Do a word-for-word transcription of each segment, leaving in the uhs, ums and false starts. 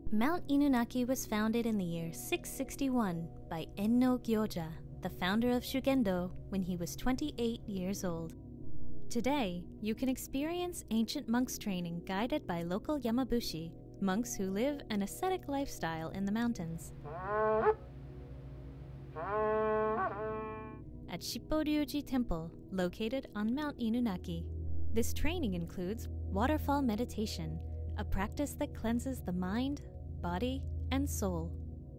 Mount Inunaki was founded in the year six sixty-one by Enno Gyoja, the founder of Shugendo, when he was twenty-eight years old. Today, you can experience ancient monks training guided by local Yamabushi, monks who live an ascetic lifestyle in the mountains. At Shipporyuji Temple, located on Mount Inunaki. This training includes waterfall meditation, a practice that cleanses the mind, body, and soul.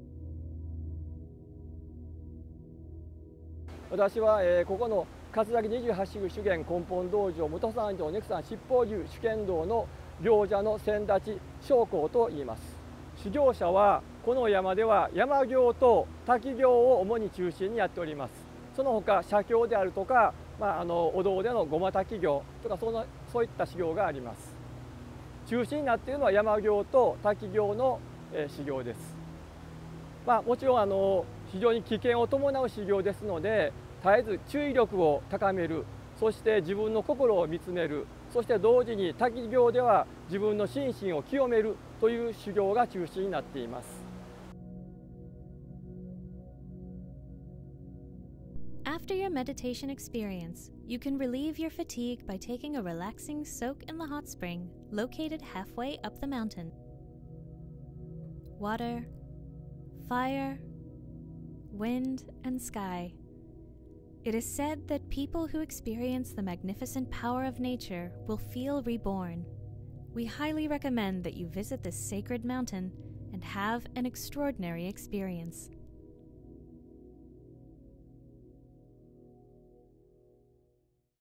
私は、えー、ここの葛城にじゅうはち宗修験根本道場元三条ネクサン七宝流主剣道の行者の先立将校と言います。修行者はこの山では山行と滝行を主に中心にやっております。その他写経であるとか、まあ、あのお堂での護摩滝行とかそのそういった修行があります。中心になっているのは山行と滝行の、えー、修行です。まあ、もちろんあの非常に危険を伴う修行ですので、絶えず注意力を高める、そして自分の心を見つめる、そして同時に滝行では自分の心身を清めるという修行が中心になっています。 After your meditation experience, you can relieve your fatigue by taking a relaxing soak in the hot spring located halfway up the mountain. Water, fire, wind, and sky. It is said that people who experience the magnificent power of nature will feel reborn. We highly recommend that you visit this sacred mountain and have an extraordinary experience.